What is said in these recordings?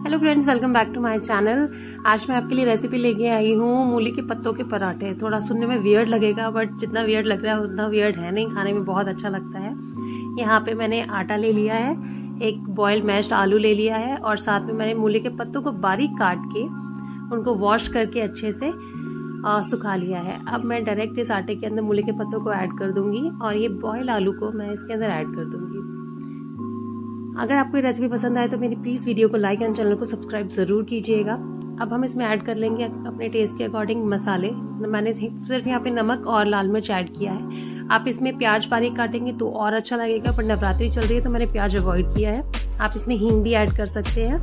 Hello friends, welcome back to my channel. आज मैं आपके लिए रेसिपी लेके आई हूँ मूली के पत्तों के पराठे। थोड़ा सुनने में वियर्ड लगेगा, बट जितना वियर्ड लग रहा है उतना वियर्ड है नहीं, खाने में बहुत अच्छा लगता है। यहाँ पे मैंने आटा ले लिया है, एक बॉइल्ड मैश्ड आलू ले लिया है और साथ में मैंने मूली के पत्तों को बारीक काट के उनको वॉश करके अच्छे से सुखा लिया है। अब मैं डायरेक्ट इस आटे के अंदर मूली के पत्तों को ऐड कर दूंगी और ये बॉइल्ड आलू को मैं इसके अंदर ऐड कर दूंगी। अगर आपको ये रेसिपी पसंद आए तो मेरी प्लीज़ वीडियो को लाइक एंड चैनल को सब्सक्राइब ज़रूर कीजिएगा। अब हम इसमें ऐड कर लेंगे अपने टेस्ट के अकॉर्डिंग मसाले। मैंने सिर्फ यहाँ पे नमक और लाल मिर्च ऐड किया है। आप इसमें प्याज बारीक काटेंगे तो और अच्छा लगेगा, पर नवरात्रि चल रही है तो मैंने प्याज अवॉइड किया है। आप इसमें हींग भी ऐड कर सकते हैं।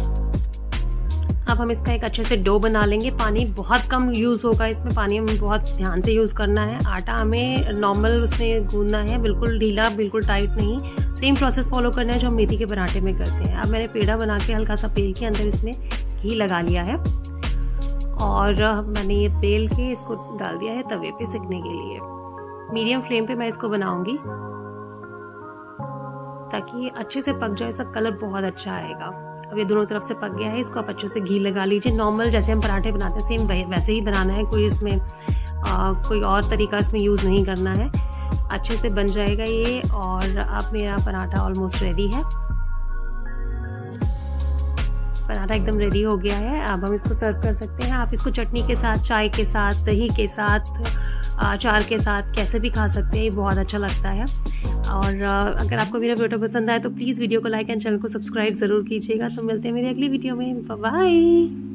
अब हम इसका एक अच्छे से डो बना लेंगे। पानी बहुत कम यूज़ होगा इसमें, पानी हमें बहुत ध्यान से यूज़ करना है। आटा हमें नॉर्मल उसमें गूंदना है, बिल्कुल ढीला, बिल्कुल टाइट नहीं। सेम प्रोसेस फॉलो करना है जो हम मेथी के पराठे में करते हैं। अब मैंने पेड़ा बना के हल्का सा बेल के अंदर इसमें घी लगा लिया है और मैंने ये बेल के इसको डाल दिया है तवे पे सेकने के लिए। मीडियम फ्लेम पे मैं इसको बनाऊंगी ताकि ये अच्छे से पक जाए। इसका कलर बहुत अच्छा आएगा। अब ये दोनों तरफ से पक गया है, इसको आप अच्छे से घी लगा लीजिए। नॉर्मल जैसे हम पराठे बनाते हैं सेम वैसे ही बनाना है, कोई इसमें कोई और तरीका इसमें यूज़ नहीं करना है। अच्छे से बन जाएगा ये। और अब मेरा पराठा ऑलमोस्ट रेडी है। पराठा एकदम रेडी हो गया है। अब हम इसको सर्व कर सकते हैं। आप इसको चटनी के साथ, चाय के साथ, दही के साथ, अचार के साथ कैसे भी खा सकते हैं। ये बहुत अच्छा लगता है। और अगर आपको मेरा वीडियो पसंद आए तो प्लीज़ वीडियो को लाइक एंड चैनल को सब्सक्राइब ज़रूर कीजिएगा। तो मिलते हैं मेरी अगली वीडियो में। Bye bye.